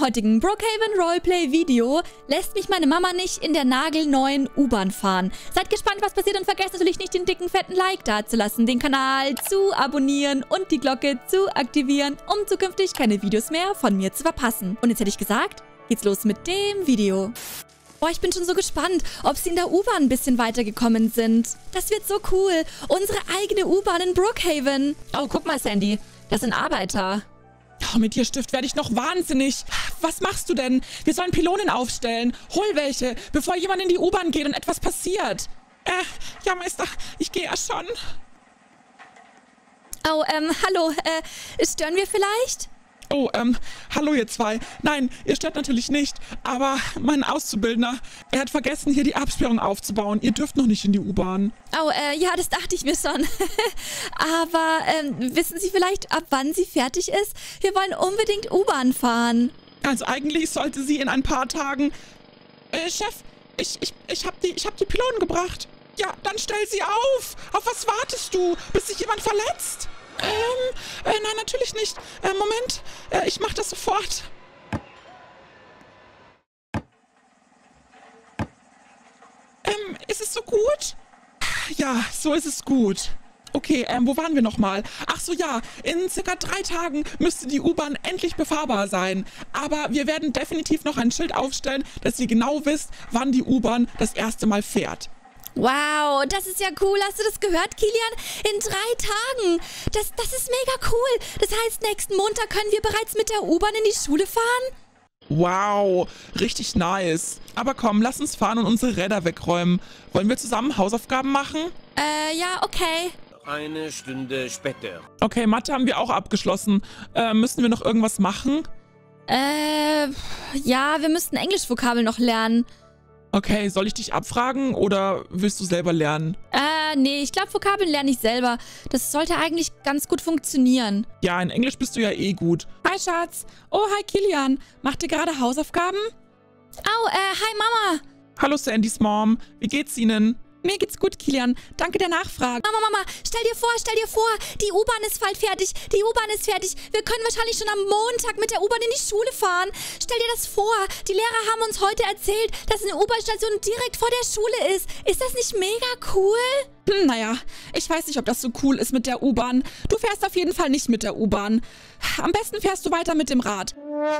heutigen Brookhaven Roleplay Video lässt mich meine Mama nicht in der nagelneuen U-Bahn fahren. Seid gespannt, was passiert und vergesst natürlich nicht, den dicken, fetten Like dazulassen, den Kanal zu abonnieren und die Glocke zu aktivieren, um zukünftig keine Videos mehr von mir zu verpassen. Und jetzt hätte ich gesagt, geht's los mit dem Video. Boah, ich bin schon so gespannt, ob sie in der U-Bahn ein bisschen weitergekommen sind. Das wird so cool. Unsere eigene U-Bahn in Brookhaven. Oh, guck mal, Sandy. Das sind Arbeiter. Oh, mit Tierstift werde ich noch wahnsinnig. Was machst du denn? Wir sollen Pylonen aufstellen. Hol welche, bevor jemand in die U-Bahn geht und etwas passiert. Ja, Meister, ich gehe ja schon. Oh, hallo, stören wir vielleicht? Oh, hallo ihr zwei. Nein, ihr stört natürlich nicht. Aber mein Auszubildender, er hat vergessen, hier die Absperrung aufzubauen. Ihr dürft noch nicht in die U-Bahn. Oh, ja, das dachte ich mir schon. Aber, wissen Sie vielleicht, ab wann sie fertig ist? Wir wollen unbedingt U-Bahn fahren. Also eigentlich sollte sie in ein paar Tagen... Chef, ich hab die Pylonen gebracht. Ja, dann stell sie auf. Auf was wartest du? Bis sich jemand verletzt? Nein, natürlich nicht. Moment, ich mach das sofort. Ist es so gut? Ja, so ist es gut. Okay, wo waren wir nochmal? Ach so, ja, in circa 3 Tagen müsste die U-Bahn endlich befahrbar sein. Aber wir werden definitiv noch ein Schild aufstellen, dass ihr genau wisst, wann die U-Bahn das erste Mal fährt. Wow, das ist ja cool. Hast du das gehört, Kilian? In 3 Tagen. Das ist mega cool. Das heißt, nächsten Montag können wir bereits mit der U-Bahn in die Schule fahren? Wow, richtig nice. Aber komm, lass uns fahren und unsere Räder wegräumen. Wollen wir zusammen Hausaufgaben machen? Ja, okay. Eine Stunde später. Okay, Mathe haben wir auch abgeschlossen. Müssen wir noch irgendwas machen? Ja, wir müssten Englisch-Vokabeln noch lernen. Okay, soll ich dich abfragen oder willst du selber lernen? Nee, ich glaube, Vokabeln lerne ich selber. Das sollte eigentlich ganz gut funktionieren. Ja, in Englisch bist du ja eh gut. Hi, Schatz. Oh, hi, Kilian. Macht ihr gerade Hausaufgaben? Oh, hi, Mama. Hallo, Sandys Mom. Wie geht's Ihnen? Mir geht's gut, Kilian. Danke der Nachfrage. Mama, stell dir vor, die U-Bahn ist bald fertig. Die U-Bahn ist fertig. Wir können wahrscheinlich schon am Montag mit der U-Bahn in die Schule fahren. Stell dir das vor. Die Lehrer haben uns heute erzählt, dass eine U-Bahn-Station direkt vor der Schule ist. Ist das nicht mega cool? Naja, ich weiß nicht, ob das so cool ist mit der U-Bahn. Du fährst auf jeden Fall nicht mit der U-Bahn. Am besten fährst du weiter mit dem Rad.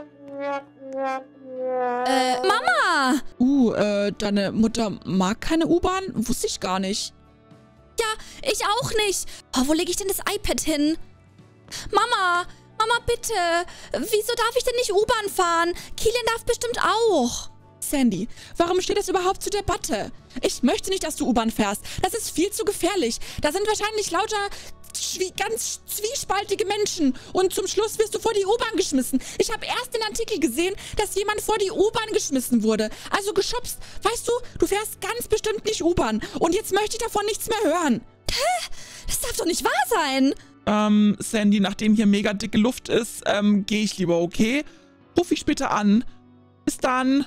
Mama! Deine Mutter mag keine U-Bahn? Wusste ich gar nicht. Ja, ich auch nicht. Oh, wo lege ich denn das iPad hin? Mama, bitte. Wieso darf ich denn nicht U-Bahn fahren? Kilian darf bestimmt auch. Sandy, warum steht das überhaupt zur Debatte? Ich möchte nicht, dass du U-Bahn fährst. Das ist viel zu gefährlich. Da sind wahrscheinlich lauter ganz zwiespaltige Menschen. Und zum Schluss wirst du vor die U-Bahn geschmissen. Ich habe erst den Artikel gesehen, dass jemand vor die U-Bahn geschmissen wurde. Also geschubst. Weißt du, du fährst ganz bestimmt nicht U-Bahn. Und jetzt möchte ich davon nichts mehr hören. Hä? Das darf doch nicht wahr sein. Sandy, nachdem hier mega dicke Luft ist, gehe ich lieber, okay? Ruf ich später an. Bis dann.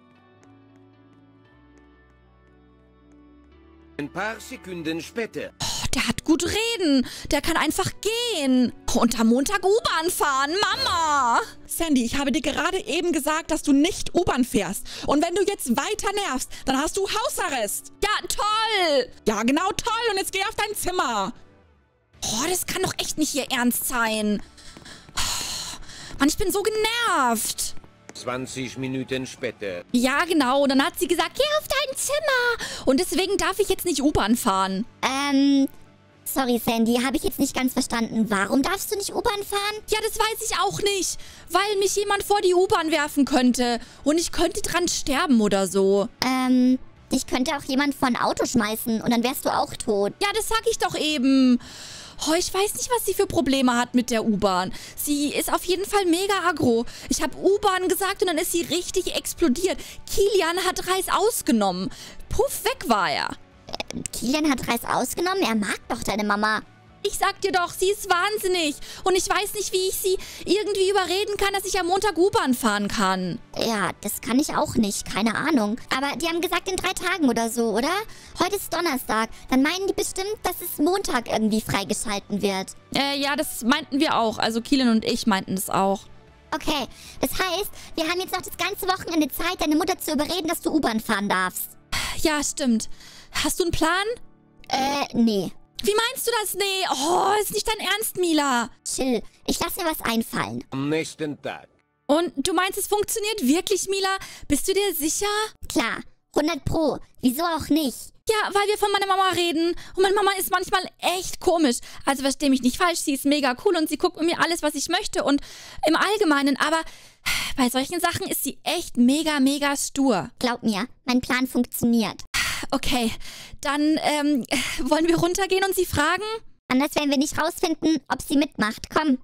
Ein paar Sekunden später. Oh, der hat gut reden. Der kann einfach gehen. Und am Montag U-Bahn fahren. Mama! Sandy, ich habe dir gerade eben gesagt, dass du nicht U-Bahn fährst. Und wenn du jetzt weiter nervst, dann hast du Hausarrest. Ja, toll! Ja, genau, toll. Und jetzt geh auf dein Zimmer. Oh, das kann doch echt nicht ihr Ernst sein. Oh, Mann, ich bin so genervt. 20 Minuten später. Ja, genau. Und dann hat sie gesagt, geh auf dein Zimmer. Und deswegen darf ich jetzt nicht U-Bahn fahren. Sorry, Sandy, habe ich jetzt nicht ganz verstanden. Warum darfst du nicht U-Bahn fahren? Ja, das weiß ich auch nicht. Weil mich jemand vor die U-Bahn werfen könnte. Und ich könnte dran sterben oder so. Dich könnte auch jemand vor ein Auto schmeißen und dann wärst du auch tot. Ja, das sag ich doch eben. Oh, ich weiß nicht, was sie für Probleme hat mit der U-Bahn. Sie ist auf jeden Fall mega aggro. Ich habe U-Bahn gesagt und dann ist sie richtig explodiert. Kilian hat Reis ausgenommen. Puff, weg war er. Kilian hat Reis ausgenommen? Er mag doch deine Mama. Ich sag dir doch, sie ist wahnsinnig. Und ich weiß nicht, wie ich sie irgendwie überreden kann, dass ich am Montag U-Bahn fahren kann. Ja, das kann ich auch nicht. Keine Ahnung. Aber die haben gesagt in 3 Tagen oder so, oder? Heute ist Donnerstag. Dann meinen die bestimmt, dass es Montag irgendwie freigeschalten wird. Ja, das meinten wir auch. Also Kilian und ich meinten das auch. Okay, das heißt, wir haben jetzt noch das ganze Wochenende Zeit, deine Mutter zu überreden, dass du U-Bahn fahren darfst. Ja, stimmt. Hast du einen Plan? Nee. Wie meinst du das? Nee. Oh, ist nicht dein Ernst, Mila. Chill. Ich lass mir was einfallen. Am nächsten Tag. Und du meinst, es funktioniert wirklich, Mila? Bist du dir sicher? Klar, 100 Pro. Wieso auch nicht? Ja, weil wir von meiner Mama reden. Und meine Mama ist manchmal echt komisch. Also versteh mich nicht falsch, sie ist mega cool und sie guckt mit mir alles, was ich möchte und im Allgemeinen. Aber bei solchen Sachen ist sie echt mega, mega stur. Glaub mir, mein Plan funktioniert. Okay, dann wollen wir runtergehen und sie fragen? Anders werden wir nicht rausfinden, ob sie mitmacht. Komm.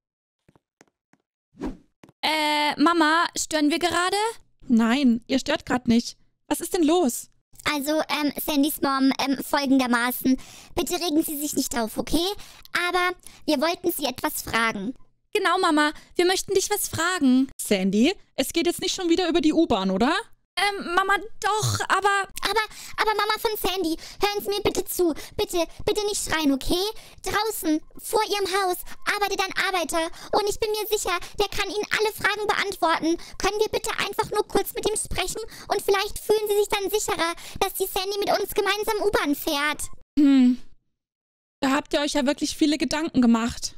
Mama, stören wir gerade? Nein, ihr stört gerade nicht. Was ist denn los? Also, Sandys Mom, folgendermaßen. Bitte regen Sie sich nicht auf, okay? Aber wir wollten Sie etwas fragen. Genau, Mama, wir möchten dich was fragen. Sandy, es geht jetzt nicht schon wieder über die U-Bahn, oder? Mama, doch, aber... Aber Mama von Sandy, hören Sie mir bitte zu. Bitte, bitte nicht schreien, okay? Draußen, vor Ihrem Haus, arbeitet ein Arbeiter. Und ich bin mir sicher, der kann Ihnen alle Fragen beantworten. Können wir bitte einfach nur kurz mit ihm sprechen? Und vielleicht fühlen Sie sich dann sicherer, dass die Sandy mit uns gemeinsam U-Bahn fährt. Da habt ihr euch ja wirklich viele Gedanken gemacht.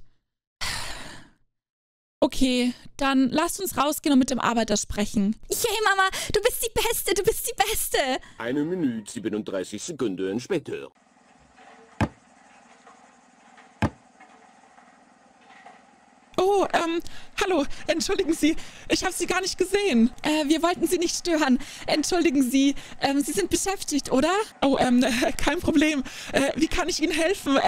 Okay, dann lasst uns rausgehen und mit dem Arbeiter sprechen. Yay, Mama, du bist die Beste, du bist die Beste. 1 Minute 37 Sekunden später. Oh, hallo, entschuldigen Sie, ich habe Sie gar nicht gesehen. Wir wollten Sie nicht stören. Entschuldigen Sie, Sie sind beschäftigt, oder? Oh, kein Problem. Wie kann ich Ihnen helfen?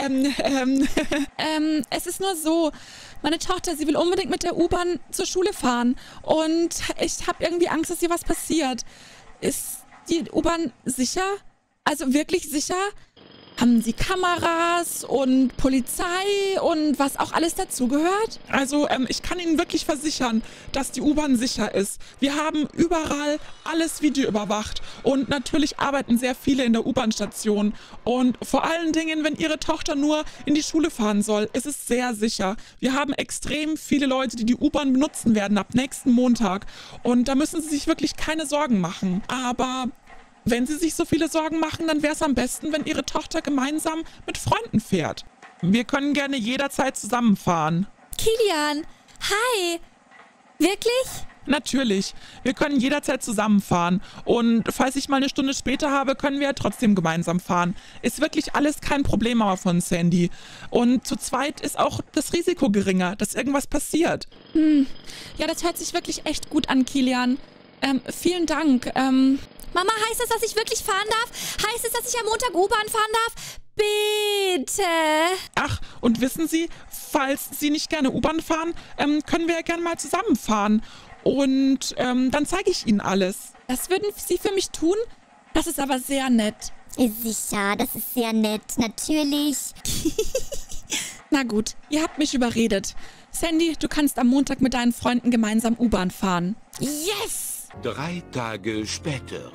Es ist nur so, meine Tochter, sie will unbedingt mit der U-Bahn zur Schule fahren und ich habe irgendwie Angst, dass ihr was passiert. Ist die U-Bahn sicher? Also wirklich sicher? Haben Sie Kameras und Polizei und was auch alles dazugehört? Also, ich kann Ihnen wirklich versichern, dass die U-Bahn sicher ist. Wir haben überall alles videoüberwacht und natürlich arbeiten sehr viele in der U-Bahn-Station. Und vor allen Dingen, wenn Ihre Tochter nur in die Schule fahren soll, ist es sehr sicher. Wir haben extrem viele Leute, die die U-Bahn benutzen werden ab nächsten Montag. Und da müssen Sie sich wirklich keine Sorgen machen. Aber wenn Sie sich so viele Sorgen machen, dann wäre es am besten, wenn Ihre Tochter gemeinsam mit Freunden fährt. Wir können gerne jederzeit zusammenfahren. Kilian, hi. Wirklich? Natürlich. Wir können jederzeit zusammenfahren. Und falls ich mal eine Stunde später habe, können wir ja trotzdem gemeinsam fahren. Ist wirklich alles kein Problem aber von Sandy. Und zu zweit ist auch das Risiko geringer, dass irgendwas passiert. Ja, das hört sich wirklich echt gut an, Kilian. Vielen Dank. Mama, heißt das, dass ich wirklich fahren darf? Heißt es, dass ich am Montag U-Bahn fahren darf? Bitte. Ach, und wissen Sie, falls Sie nicht gerne U-Bahn fahren, können wir ja gerne mal zusammenfahren. Und dann zeige ich Ihnen alles. Das würden Sie für mich tun? Das ist aber sehr nett. Sicher, das ist sehr nett, natürlich. Na gut, ihr habt mich überredet. Sandy, du kannst am Montag mit deinen Freunden gemeinsam U-Bahn fahren. Yes. 3 Tage später.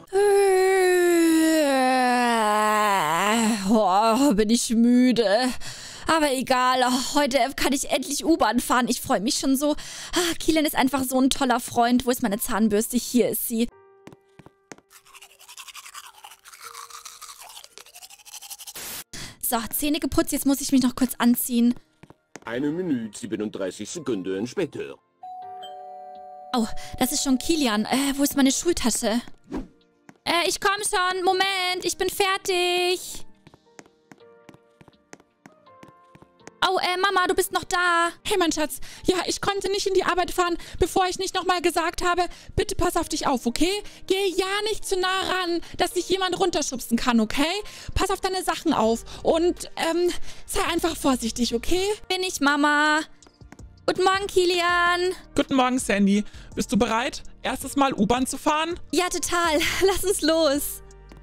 Oh, bin ich müde. Aber egal, heute kann ich endlich U-Bahn fahren. Ich freue mich schon so. Kilian ist einfach so ein toller Freund. Wo ist meine Zahnbürste? Hier ist sie. So, Zähne geputzt. Jetzt muss ich mich noch kurz anziehen. 1 Minute 37 Sekunden später. Oh, das ist schon Kilian. Wo ist meine Schultasche? Ich komme schon. Moment, ich bin fertig. Oh, Mama, du bist noch da. Hey, mein Schatz. Ja, ich konnte nicht in die Arbeit fahren, bevor ich nicht nochmal gesagt habe, bitte pass auf dich auf, okay? Geh ja nicht zu nah ran, dass dich jemand runterschubsen kann, okay? Pass auf deine Sachen auf und, sei einfach vorsichtig, okay? Bin ich, Mama. Guten Morgen, Kilian. Guten Morgen, Sandy. Bist du bereit, erstes Mal U-Bahn zu fahren? Ja, total. Lass uns los.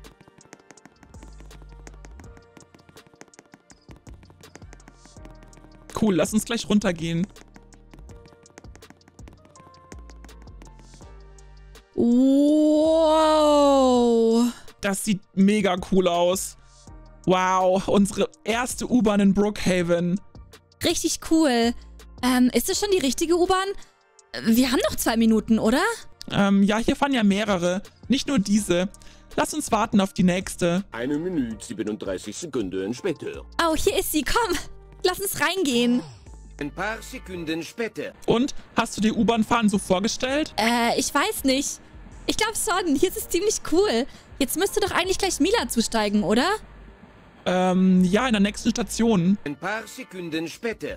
Cool, lass uns gleich runtergehen. Wow. Das sieht mega cool aus. Wow, unsere erste U-Bahn in Brookhaven. Richtig cool. Ist es schon die richtige U-Bahn? Wir haben noch 2 Minuten, oder? Ja, hier fahren ja mehrere. Nicht nur diese. Lass uns warten auf die nächste. 1 Minute 37 Sekunden später. Oh, hier ist sie. Komm, lass uns reingehen. Ein paar Sekunden später. Und, hast du dir U-Bahn-Fahren so vorgestellt? Ich weiß nicht. Ich glaube schon, hier ist es ziemlich cool. Jetzt müsste doch eigentlich gleich Mila zusteigen, oder? Ja, in der nächsten Station. Ein paar Sekunden später.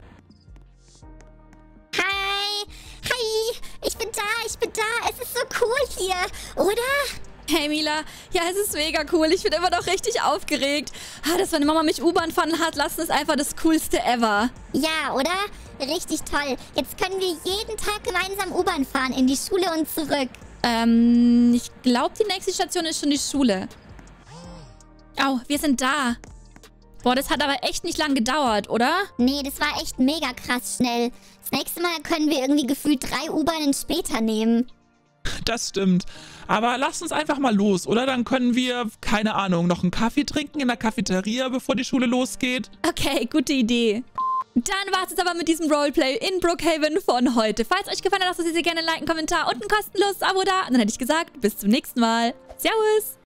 Hi, ich bin da. Es ist so cool hier, oder? Hey Mila, ja, es ist mega cool. Ich bin immer noch richtig aufgeregt. Dass meine Mama mich U-Bahn fahren hat lassen, ist einfach das Coolste ever. Ja, oder? Richtig toll. Jetzt können wir jeden Tag gemeinsam U-Bahn fahren, in die Schule und zurück. Ich glaube, die nächste Station ist schon die Schule. Oh, wir sind da. Boah, das hat aber echt nicht lang gedauert, oder? Nee, das war echt mega krass schnell. Das nächste Mal können wir irgendwie gefühlt 3 U-Bahnen später nehmen. Das stimmt. Aber lass uns einfach mal los, oder? Dann können wir, keine Ahnung, noch einen Kaffee trinken in der Cafeteria, bevor die Schule losgeht. Okay, gute Idee. Dann war es jetzt aber mit diesem Roleplay in Brookhaven von heute. Falls euch gefallen hat, lasst uns sehr gerne ein Like, einen Kommentar und ein kostenloses Abo da. Und dann hätte ich gesagt, bis zum nächsten Mal. Servus!